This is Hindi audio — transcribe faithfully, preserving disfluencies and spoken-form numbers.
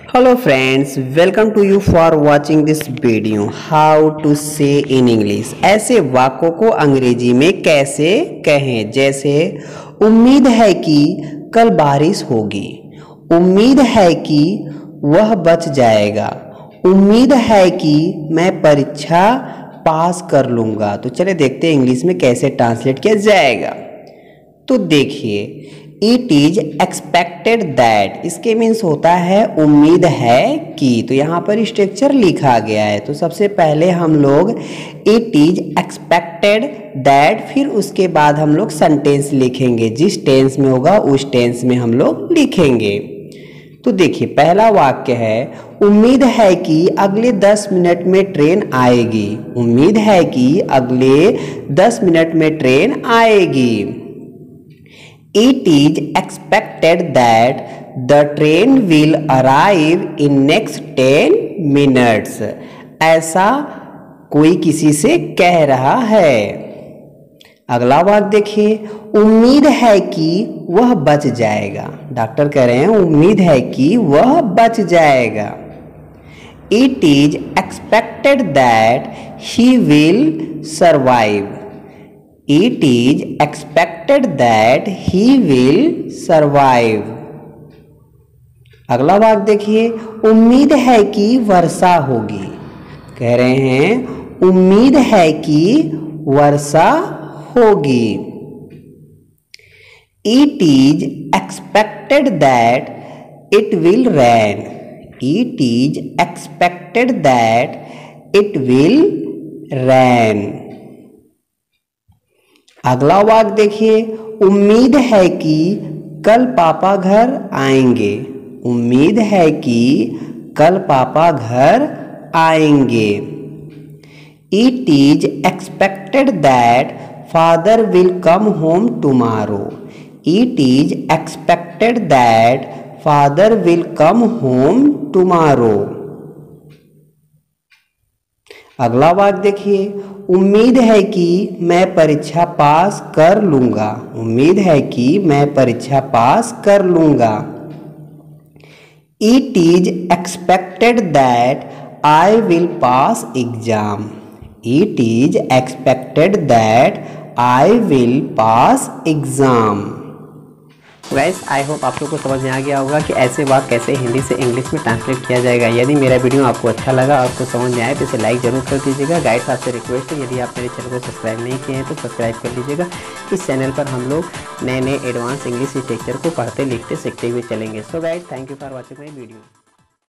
Hello friends, welcome to you for watching this video how to say in English। ऐसे वाक्यों को अंग्रेजी में कैसे कहें, जैसे उम्मीद है कि कल बारिश होगी, उम्मीद है कि वह बच जाएगा, उम्मीद है कि मैं परीक्षा पास कर लूँगा। तो चलिए देखते हैं इंग्लिश में कैसे ट्रांसलेट किया जाएगा। तो देखिए, इट इज एक्सपेक्टेड दैट, इसके मीन्स होता है उम्मीद है कि। तो यहाँ पर स्ट्रक्चर लिखा गया है। तो सबसे पहले हम लोग इट इज एक्सपेक्टेड दैट, फिर उसके बाद हम लोग सेंटेंस लिखेंगे, जिस टेंस में होगा उस टेंस में हम लोग लिखेंगे। तो देखिए, पहला वाक्य है उम्मीद है कि अगले दस मिनट में ट्रेन आएगी, उम्मीद है कि अगले दस मिनट में ट्रेन आएगी। It is expected that the train will arrive in next ten minutes। ऐसा कोई किसी से कह रहा है। अगला वाक्य देखिए, उम्मीद है कि वह बच जाएगा। डॉक्टर कह रहे हैं उम्मीद है कि वह बच जाएगा। It is expected that he will survive। It is expected that he will survive। अगला वाक्य देखिए, उम्मीद है कि वर्षा होगी। कह रहे हैं उम्मीद है कि वर्षा होगी। It is expected that it will rain। It is expected that it will rain। अगला वाक्य देखिए, उम्मीद है कि कल पापा घर आएंगे, उम्मीद है कि कल पापा घर आएंगे। It is expected that father will come home tomorrow। It is expected that father will come home tomorrow। अगला वाक्य देखिए, उम्मीद है कि मैं परीक्षा पास कर लूँगा, उम्मीद है कि मैं परीक्षा पास कर लूँगा। It is expected that I will pass exam। It is expected that I will pass exam। Guys, I hope आप लोग को समझ में आ गया होगा कि ऐसे वाक्य कैसे हिंदी से इंग्लिश में ट्रांसलेट किया जाएगा। यदि मेरा वीडियो आपको अच्छा लगा और आपको समझ में आए तो इसे लाइक जरूर कर दीजिएगा। गाइस, आपसे रिक्वेस्ट है, यदि आप मेरे चैनल को सब्सक्राइब नहीं किए हैं तो सब्सक्राइब कर लीजिएगा। इस चैनल पर हम लोग नए नए एडवांस इंग्लिश लिटरेचर को पढ़ते लिखते सीखते हुए चलेंगे। So guys, thank you for watching my video.